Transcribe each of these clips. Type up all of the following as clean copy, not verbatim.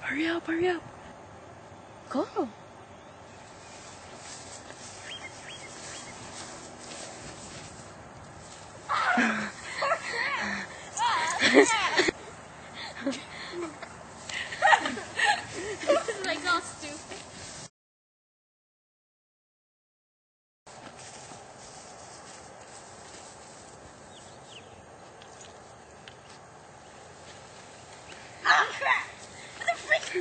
Hurry up, hurry up. Go. This is like all stupid. What the frick?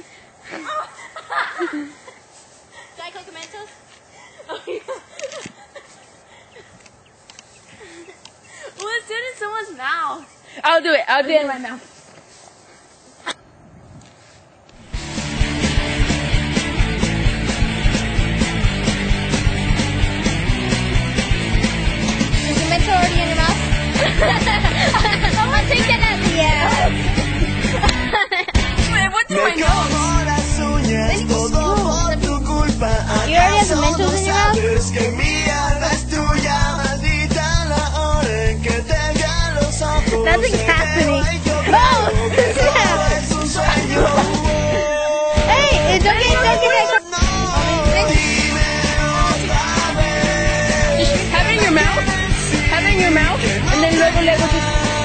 Diet Mentos? Oh, yeah. Let's do it in someone's mouth. I'll do it. I'll do it in my mouth. Is the mental already in your mouth? Someone take it out. Yeah. Wait, what's in my nose? You already have the Mentos in your mouth? Nothing's happening. Oh! Hey, don't get that. Just have it in your mouth. Have it in your mouth, and then luego just.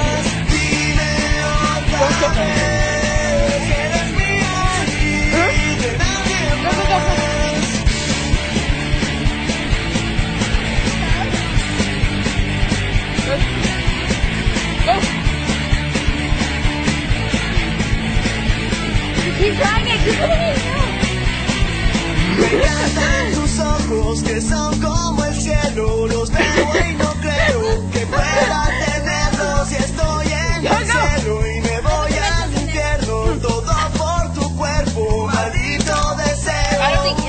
Keep trying it. Keep putting it in. Me encantan tus ojos que son como el cielo, los veo y no creo que pueda tenerlos. Si estoy en el cielo y me voy al infierno, todo por tu cuerpo, maldito deseo. I don't think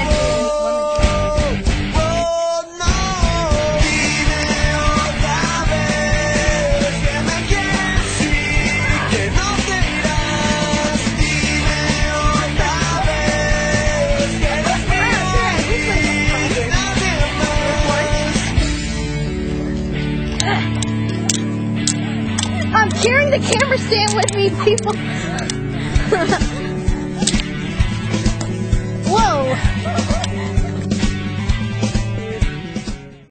Oh, no, dime otra vez que me quieres y que no te irás. Dime otra vez que eres mío y de nadie más. I'm carrying the camera stand with me, people. Whoa.